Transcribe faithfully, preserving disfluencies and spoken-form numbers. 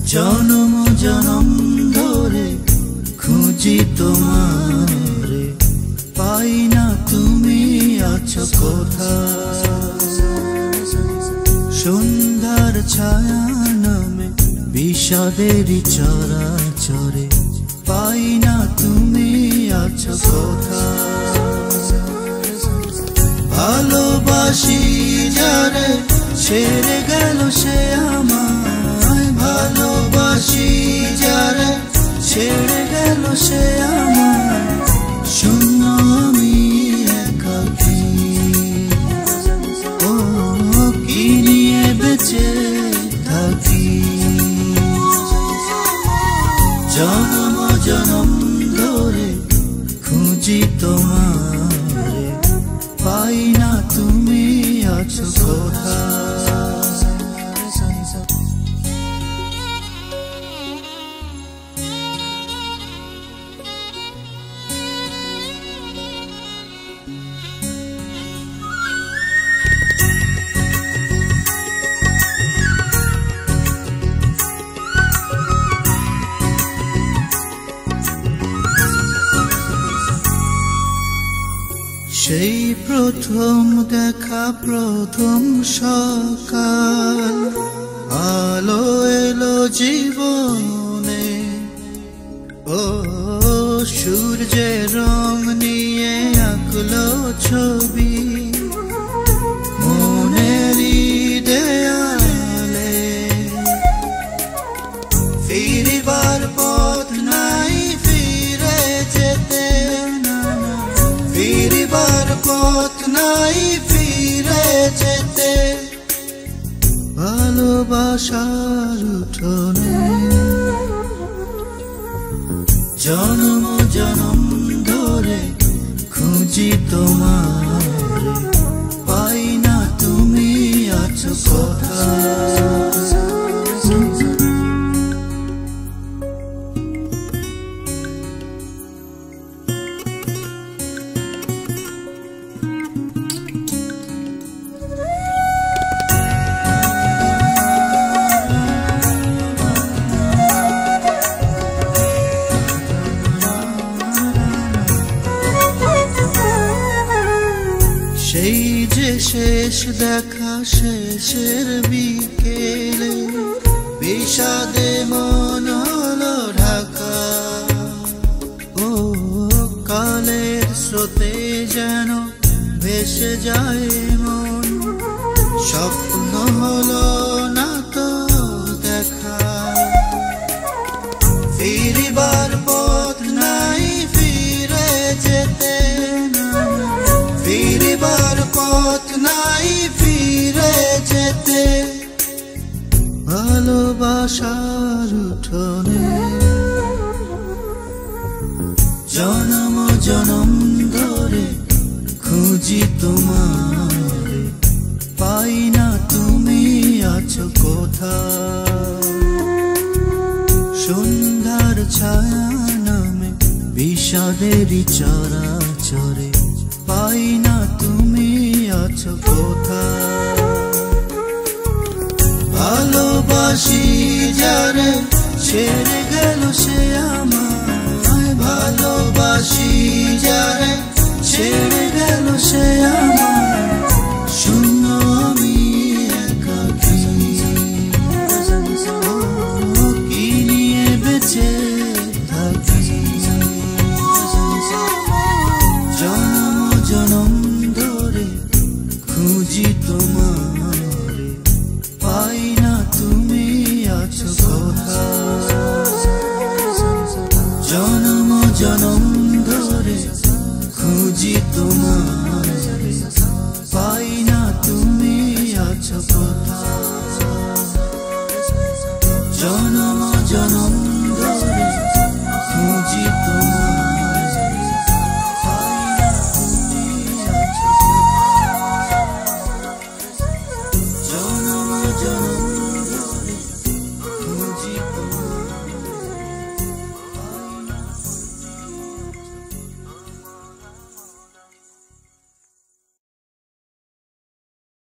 জনম জনম ধরে খুঁজি তোমারে, পাই না তুমি আছো কোথায়। সন্ধ্যার ছায়া নামে বিষাদেরই চরাচরে, পাই না তুমি আছো কোথায়। ভালোবাসি যারে ছেড়ে গেল সে আমায়, ভালোবাসি যারে ছেড়ে গেল সে আমায়, শূন্য আমি একাকী। ও কি নিয়ে বেঁচে থাকি। জনম জনম ধরে খুঁজি তোমারে, পাই না তুমি আছো কোথায়। সেই প্রথম দেখা প্রথম সকাল, আলো এলো জীবনে। ও সূর্যের রং নিয়ে আঁকলো ছবি মনেরই দেয়ালে। ফিরিবার পথ নাই ফিরে যেতে, ফিরিবার পথ নাই ফিরে যেতে। ভালোবাসার উঠোনে জনম জনম ধরে খুঁজি তোমারে, পাই না তুমি আছো কোথায়। সেই যে শেষ দেখা শেষের বিকেলে, বিষাদে মন হলো ঢাকা। ও কালের স্রোতে যেন ভেসে যায় মন, স্বপ্ন হলো না তো দেখা। ফিরিবার পথ নাই ফিরে যেতে, ফিরিবার পথ নাই ফিরে যেতে। ভালোবাসার উঠোনে জনম জনম ধরে খুঁজি তোমারে, পাই না তুমি আছো কোথায়। সন্ধ্যার ছায়া নামে বিষাদেরই চরাচরে, পাই না তুমি আছো কোথায়। ভালোবাসি যারে ছেড়ে গেল সে আমায়, ভালোবাসি যারে ছেড়ে গেল সে আমায়, শূন্য আমি একাকী। ও কি নিয়ে বেঁচে থাকি। জনম জনম ধরে খুঁজি তোমারে, পাই না তুমি আছো কোথায়।